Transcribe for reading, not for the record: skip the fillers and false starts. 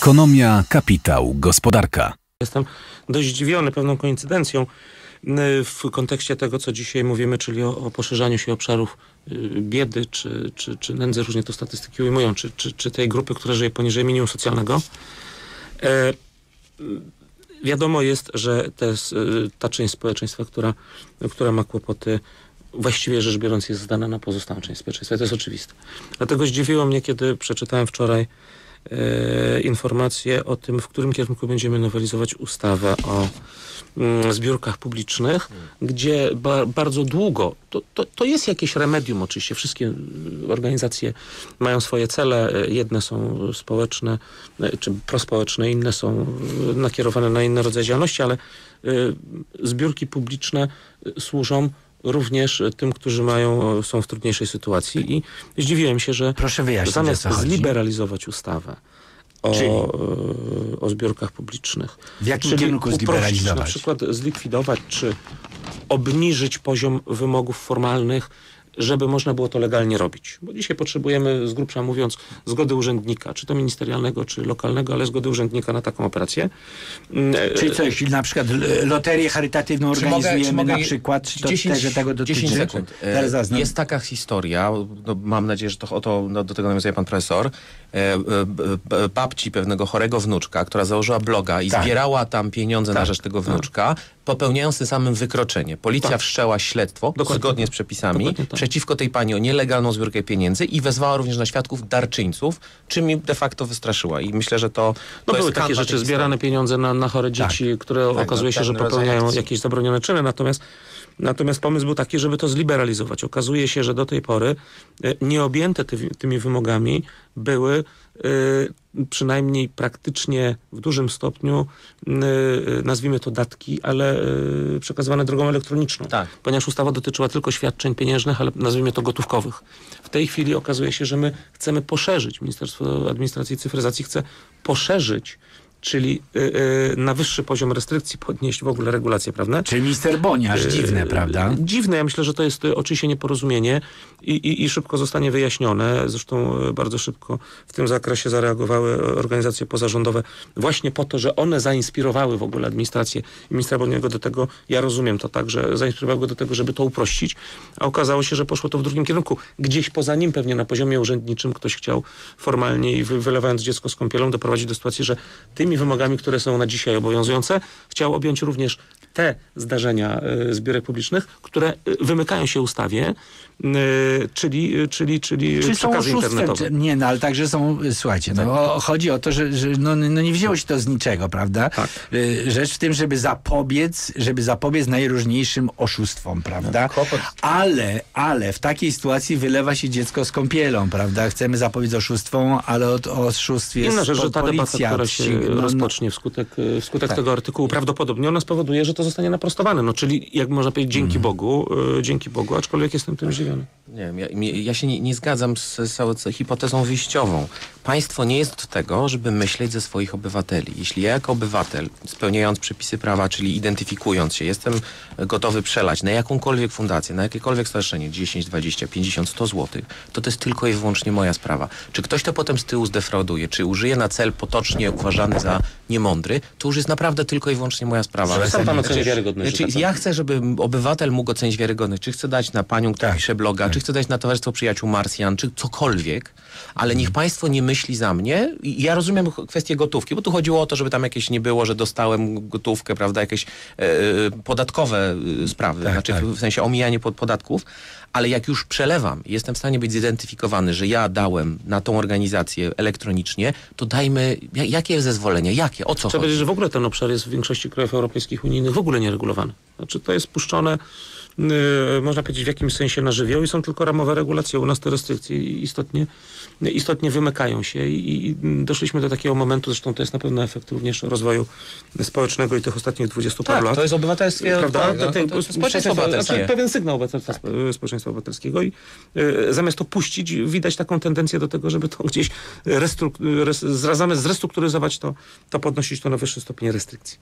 Ekonomia, kapitał, gospodarka. Jestem dość zdziwiony pewną koincydencją w kontekście tego, co dzisiaj mówimy, czyli o poszerzaniu się obszarów biedy czy nędzy, różnie to statystyki ujmują, czy tej grupy, która żyje poniżej minimum socjalnego. Wiadomo jest, że to jest ta część społeczeństwa, która ma kłopoty, właściwie rzecz biorąc jest zdana na pozostałą część społeczeństwa. To jest oczywiste. Dlatego zdziwiło mnie, kiedy przeczytałem wczoraj informacje o tym, w którym kierunku będziemy nowelizować ustawę o zbiórkach publicznych, gdzie bardzo długo, to jest jakieś remedium oczywiście, wszystkie organizacje mają swoje cele, jedne są społeczne czy prospołeczne, inne są nakierowane na inny rodzaj działalności, ale zbiórki publiczne służą również tym, którzy są w trudniejszej sytuacji i zdziwiłem się, że zamiast zliberalizować ustawę o zbiórkach publicznych, w jakim kierunku zliberalizować? Na przykład zlikwidować czy obniżyć poziom wymogów formalnych, żeby można było to legalnie robić. Bo dzisiaj potrzebujemy, z grubsza mówiąc, zgody urzędnika, czy to ministerialnego, czy lokalnego, ale zgody urzędnika na taką operację. Czyli coś, na przykład loterię charytatywną organizujemy na przykład, czy to 10 tego dotyczy? 10 sekund. Jest taka historia, mam nadzieję, że do tego nawiązuje pan profesor, babci pewnego chorego wnuczka, która założyła bloga i zbierała tam pieniądze na rzecz tego wnuczka, popełniając tym samym wykroczenie. Policja wszczęła śledztwo, zgodnie z przepisami, przeciwko tej pani o nielegalną zbiórkę pieniędzy i wezwała również na świadków darczyńców, czym im de facto wystraszyła. I myślę, że to były takie rzeczy, zbierane pieniądze na chore dzieci, które okazuje się, że popełniają jakieś zabronione czyny. Natomiast pomysł był taki, żeby to zliberalizować. Okazuje się, że do tej pory nieobjęte tymi wymogami były przynajmniej praktycznie w dużym stopniu, nazwijmy to datki, ale przekazywane drogą elektroniczną. Ponieważ ustawa dotyczyła tylko świadczeń pieniężnych, ale nazwijmy to gotówkowych. W tej chwili okazuje się, że my chcemy poszerzyć, Ministerstwo Administracji i Cyfryzacji chce poszerzyć, czyli na wyższy poziom restrykcji podnieść w ogóle regulacje prawne. Czyli minister Boniarz, dziwne, prawda? Dziwne, ja myślę, że to jest oczywiście nieporozumienie i szybko zostanie wyjaśnione. Zresztą bardzo szybko w tym zakresie zareagowały organizacje pozarządowe właśnie po to, że one zainspirowały w ogóle administrację i ministra Boniego do tego, ja rozumiem to tak, że zainspirowały go do tego, żeby to uprościć, a okazało się, że poszło to w drugim kierunku. Gdzieś poza nim pewnie na poziomie urzędniczym ktoś chciał formalnie i wylewając dziecko z kąpielą doprowadzić do sytuacji, że tymi wymogami, które są na dzisiaj obowiązujące, chciał objąć również te zbiórek publicznych, które wymykają się ustawie, czyli przekazy internetowe. Nie, ale także są, słuchajcie, chodzi o to, że nie wzięło się to z niczego, prawda? Rzecz w tym, żeby zapobiec najróżniejszym oszustwom, prawda? Ale w takiej sytuacji wylewa się dziecko z kąpielą, prawda? Chcemy zapobiec oszustwom, ale o oszustwie jest inna rzecz, że ta debata, która się rozpocznie wskutek tego artykułu, prawdopodobnie ona spowoduje, że to zostanie naprostowane. Czyli, jak można powiedzieć, dzięki Bogu, aczkolwiek jestem tym zdziwiony. Nie wiem, ja się nie zgadzam z całą hipotezą wyjściową. Państwo nie jest od tego, żeby myśleć ze swoich obywateli. Jeśli ja jako obywatel, spełniając przepisy prawa, czyli identyfikując się, jestem gotowy przelać na jakąkolwiek fundację, na jakiekolwiek stowarzyszenie 10, 20, 50, 100 zł, to jest tylko i wyłącznie moja sprawa. Czy ktoś to potem z tyłu zdefrauduje, czy użyje na cel potocznie uważany za niemądry, to już jest naprawdę tylko i wyłącznie moja sprawa. Ale sam pan oceni wiarygodność. Ja chcę, żeby obywatel mógł ocenić wiarygodność. Czy chce dać na panią, która pisze bloga, czy chce dać na Towarzystwo Przyjaciół Marsjan, czy cokolwiek, ale niech państwo nie myśli za mnie. I ja rozumiem kwestię gotówki, bo tu chodziło o to, żeby tam jakieś nie było, że dostałem gotówkę, prawda, jakieś podatkowe sprawy, w sensie omijanie podatków, ale jak już przelewam, jestem w stanie być zidentyfikowany, że ja dałem na tą organizację elektronicznie, to dajmy, jakie jest zezwolenie, o co Trzeba chodzi? powiedzieć, że w ogóle ten obszar jest w większości krajów europejskich, unijnych w ogóle nieregulowany. Znaczy to jest puszczone, można powiedzieć, w jakimś sensie na żywioł i są tylko ramowe regulacje. U nas te restrykcje istotnie wymykają się i doszliśmy do takiego momentu, zresztą to jest na pewno efekt również rozwoju społecznego i tych ostatnich 20 paru lat. To jest obywatelstwie, społeczeństwo obywatelskie. Pewien sygnał społeczeństwa obywatelskiego i zamiast to puścić, widać taką tendencję do tego, żeby to gdzieś zamiast zrestrukturyzować to podnosić to na wyższy stopień restrykcji.